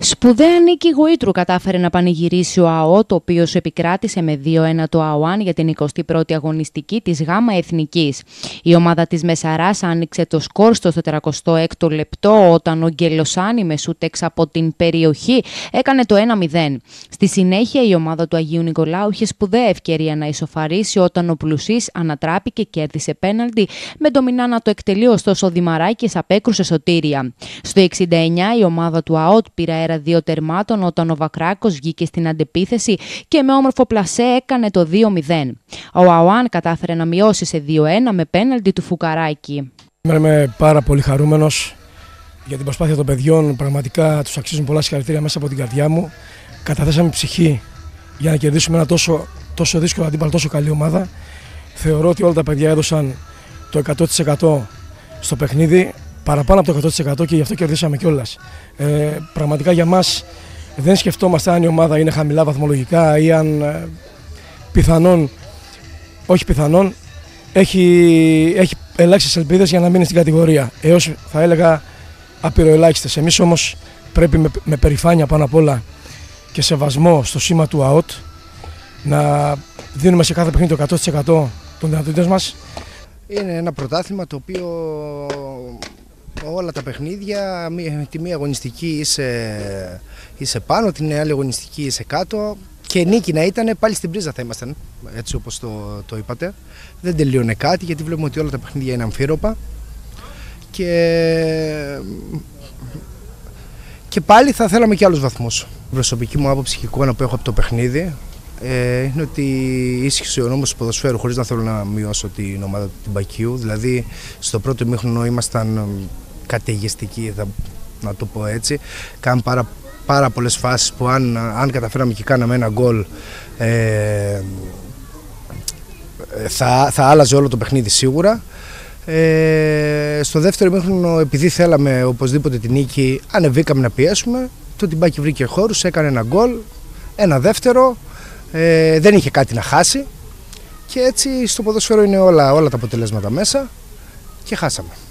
Σπουδαία νίκη Γοήτρου κατάφερε να πανηγυρίσει ο ΑΟ, το οποίο επικράτησε με 2-1 το ΑΟΑΝ για την 21η αγωνιστική της ΓΑΜΑ Εθνικής. Η ομάδα της Μεσαράς άνοιξε το σκορ στο 46ο λεπτό όταν ο Γκελοσάνη με σούτ έξω από την περιοχή έκανε το 1-0. Στη συνέχεια η ομάδα του Αγίου Νικολάου είχε σπουδαία ευκαιρία να ισοφαρίσει όταν ο Πλουσής ανατράπηκε και κέρδισε πέναλτι, με το Μινά να το εκτελεί, ωστόσο ο Δημαράκης απέκρουσε σωτήρια. Στο 69 η ομάδα του ΑΟΤ πήρε αέρα 2 τερμάτων όταν ο Βακράκος βγήκε στην αντεπίθεση και με όμορφο πλασέ έκανε το 2-0. Ο ΑΟΑΝ κατάφερε να μειώσει σε 2-1 με πέναλτι του Φουκαράκη. Είμαι πάρα πολύ χαρούμενος για την προσπάθεια των παιδιών. Πραγματικά τους αξίζουν πολλά συγχαρητήρια μέσα από την καρδιά μου. Καταθέσαμε ψυχή για να κερδίσουμε ένα τόσο δύσκολο αντίπαλο, τόσο καλή ομάδα. Θεωρώ ότι όλα τα παιδιά έδωσαν το 100% στο παιχνίδι, παραπάνω από το 100% και γι' αυτό κερδίσαμε κιόλας. Πραγματικά για μας δεν σκεφτόμαστε αν η ομάδα είναι χαμηλά βαθμολογικά ή αν έχει ελάχιστες ελπίδες για να μείνει στην κατηγορία. Έως θα έλεγα απειροελάχιστες. Εμείς όμως πρέπει με περηφάνεια πάνω απ' όλα και σεβασμό στο σήμα του ΑΟΤ να δίνουμε σε κάθε παιχνίδι το 100% των δυνατοτήτων μας. Είναι ένα πρωτάθλημα το οποίο όλα τα παιχνίδια, τη μία αγωνιστική είσαι πάνω, την άλλη αγωνιστική είσαι κάτω, και νίκη να ήταν πάλι στην πρίζα θα ήμασταν, έτσι όπως το είπατε. Δεν τελείωνε κάτι γιατί βλέπουμε ότι όλα τα παιχνίδια είναι αμφίροπα και πάλι θα θέλαμε και άλλους βαθμούς. Η προσωπική μου άποψη και εικόνα που έχω από το παιχνίδι είναι ότι ίσχυσε ο νόμος του ποδοσφαίρου, χωρίς να θέλω να μειώσω την ομάδα του Πακίου. Δηλαδή στο πρώτο ημίχρονο ήμασταν καταιγιστικοί, να το πω έτσι. Κάναμε πάρα πολλές φάσεις που αν καταφέραμε και κάναμε ένα γκολ θα άλλαζε όλο το παιχνίδι σίγουρα. Στο δεύτερο ημίχρονο, επειδή θέλαμε οπωσδήποτε την νίκη, ανεβήκαμε να πιέσουμε. Το Τιμπάκι βρήκε χώρους, έκανε ένα γκολ, ένα δεύτερο. Δεν είχε κάτι να χάσει και έτσι στο ποδόσφαιρο είναι όλα τα αποτελέσματα μέσα και χάσαμε.